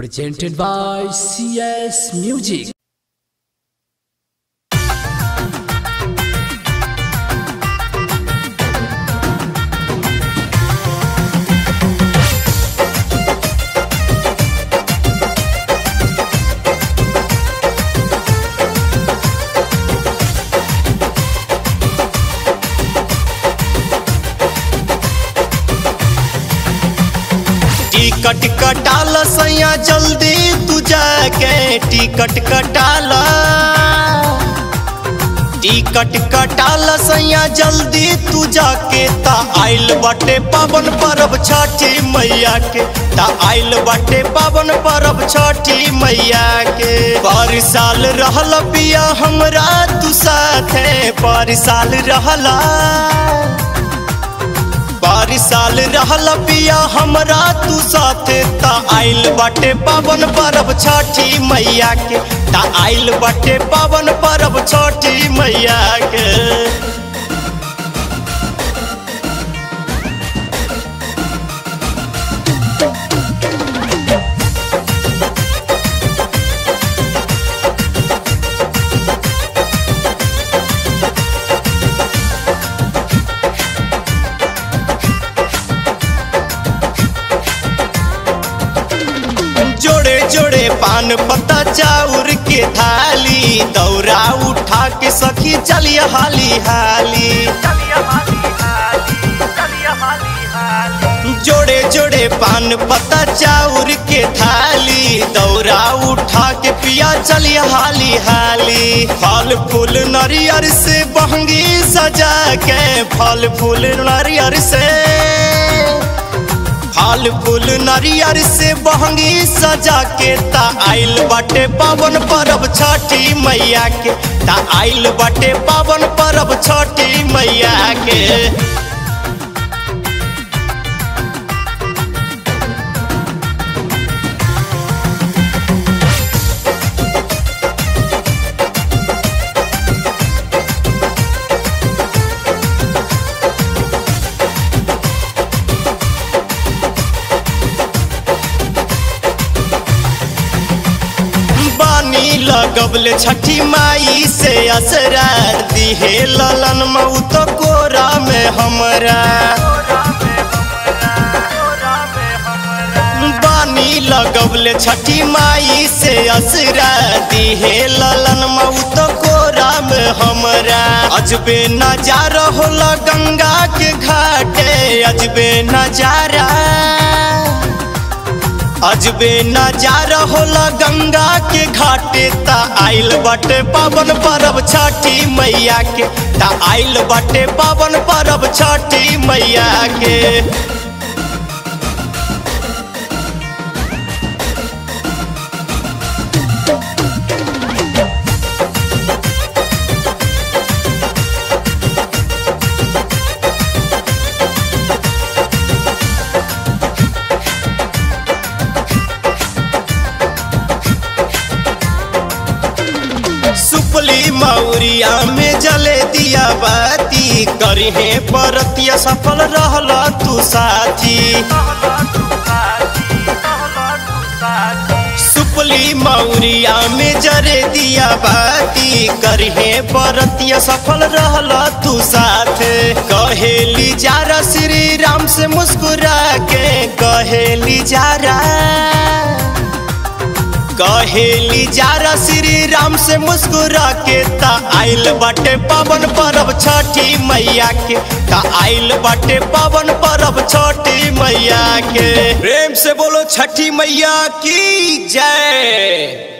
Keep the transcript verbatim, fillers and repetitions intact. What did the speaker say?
presented by C S Music. Ticket कटाला सैया जल्दी तू जाके टिकट कटाला टिकट कटाला सैया जल्दी तू जाके ता आइल बाटे पावन परब छठी मैया के ता आइल बाटे पावन परब छठी मैया के। पर साल रहला पिया हमरा तू साथे पर साल रहला बारी साल रहला पिया हमरा तू साथे ता आइल बाटे पावन परब छठी मैया के ता आइल बाटे पावन परब छठी मैया के। जोड़े जोड़े पान पत्ता चाउर के थाली दौरा उठा के सखी चलिए हाली हाली जोड़े जोड़े पान पत्ता चाउर के थाली दौरा उठा के पिया चलिए हाली हाली। फल फूल नारियल से बहंगी सजा के फल फूल नारियल से फल फूल नारियल से बहंगी सजा के ता आइल बाटे पावन परब छठी मैया के ता आइल बाटे पावन परब छठी मैया के। लगबले छठी माई से असरा दिहे ललन मऊ तो कोरा में हमरा बानी लगबले छठी माई से असरा दिहे ललन मऊ तो कोरा में हमरा। अजबे नजारा होला गंगा के घाटे अजबे नजारा अजबे नजारा होला गंगा के घाटे ता आइल बाटे पावन परब छठी मैया के ता आइल बाटे पावन परब छठी मैया के। सुपली मौरिया में जले दिया बाती करिहे परतिया सफल रहला तू साथी सुपली मौरिया में जरे दिया बाती करिहे परतिया सफल रहला तू साथे। कहेली जारा श्री राम से मुस्कुरा के कहेली जारा कहेली जारा श्री राम से मुस्कुरा के ता आइल बाटे पावन परब छठी मैया के ता आइल बाटे पावन परब छठी मैया के। प्रेम से बोलो छठी मैया की जय।